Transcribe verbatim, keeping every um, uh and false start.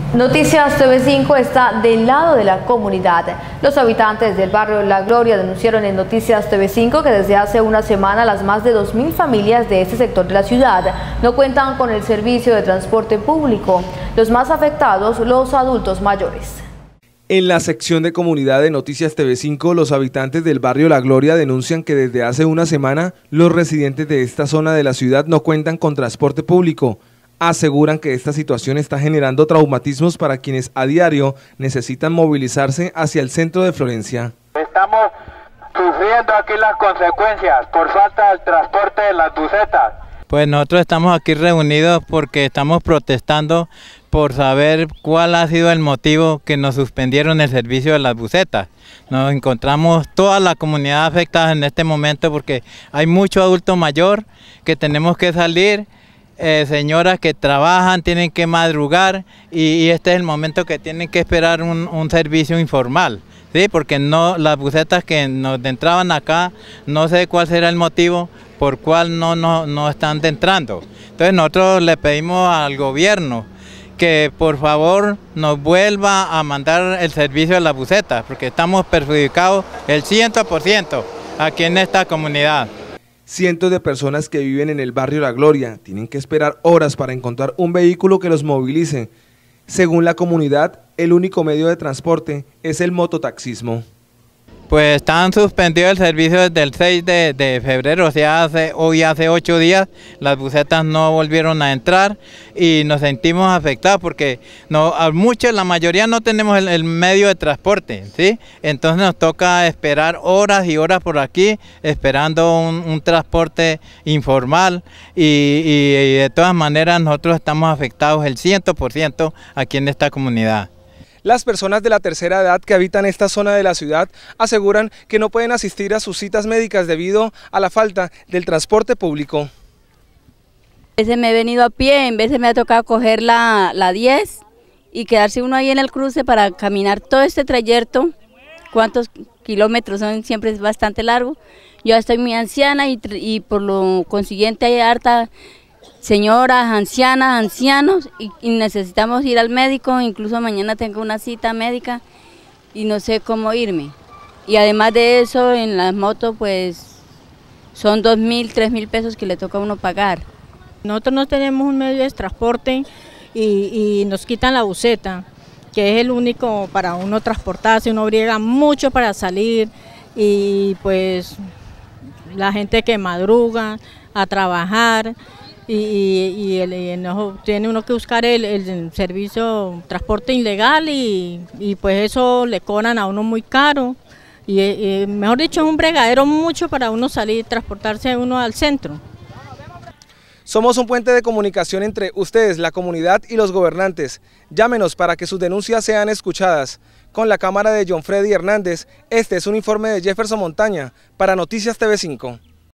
Noticias T V cinco está del lado de la comunidad. Los habitantes del barrio La Gloria denunciaron en Noticias T V cinco que desde hace una semana las más de dos mil familias de este sector de la ciudad no cuentan con el servicio de transporte público. Los más afectados, los adultos mayores. En la sección de comunidad de Noticias T V cinco, los habitantes del barrio La Gloria denuncian que desde hace una semana los residentes de esta zona de la ciudad no cuentan con transporte público. Aseguran que esta situación está generando traumatismos para quienes a diario necesitan movilizarse hacia el centro de Florencia. Estamos sufriendo aquí las consecuencias por falta del transporte de las busetas. Pues nosotros estamos aquí reunidos porque estamos protestando por saber cuál ha sido el motivo que nos suspendieron el servicio de las busetas. Nos encontramos toda la comunidad afectada en este momento porque hay mucho adulto mayor que tenemos que salir. Eh, señoras que trabajan, tienen que madrugar y, y este es el momento que tienen que esperar un, un servicio informal, ¿sí? Porque no, las busetas que nos entraban acá, no sé cuál será el motivo por cual no, no, no están entrando. Entonces nosotros le pedimos al gobierno que por favor nos vuelva a mandar el servicio de las busetas, porque estamos perjudicados el cien por ciento aquí en esta comunidad. Cientos de personas que viven en el barrio La Gloria tienen que esperar horas para encontrar un vehículo que los movilice. Según la comunidad, el único medio de transporte es el mototaxismo. Pues están suspendidos el servicio desde el seis de, de febrero, o sea, hace, hoy hace ocho días, las busetas no volvieron a entrar y nos sentimos afectados porque no, a muchos, la mayoría no tenemos el, el medio de transporte, ¿sí? Entonces nos toca esperar horas y horas por aquí, esperando un, un transporte informal y, y, y de todas maneras nosotros estamos afectados el cien por ciento aquí en esta comunidad. Las personas de la tercera edad que habitan esta zona de la ciudad aseguran que no pueden asistir a sus citas médicas debido a la falta del transporte público. A veces me he venido a pie, en veces me ha tocado coger la, la diez y quedarse uno ahí en el cruce para caminar todo este trayecto. ¿Cuántos kilómetros son? Siempre es bastante largo. Yo estoy muy anciana y, y por lo consiguiente hay harta señoras, ancianas, ancianos y, y necesitamos ir al médico, incluso mañana tengo una cita médica y no sé cómo irme. Y además de eso, en las motos pues son dos mil, tres mil pesos que le toca a uno pagar. Nosotros no tenemos un medio de transporte y, y nos quitan la buseta, que es el único para uno transportarse, uno briega mucho para salir y pues la gente que madruga a trabajar. Y, y, y, el, y no, tiene uno que buscar el, el servicio transporte ilegal y, y pues eso le cobran a uno muy caro y, y mejor dicho es un bregadero mucho para uno salir y transportarse uno al centro. Somos un puente de comunicación entre ustedes, la comunidad y los gobernantes. Llámenos para que sus denuncias sean escuchadas. Con la cámara de John Freddy Hernández, este es un informe de Jefferson Montaña para Noticias T V cinco.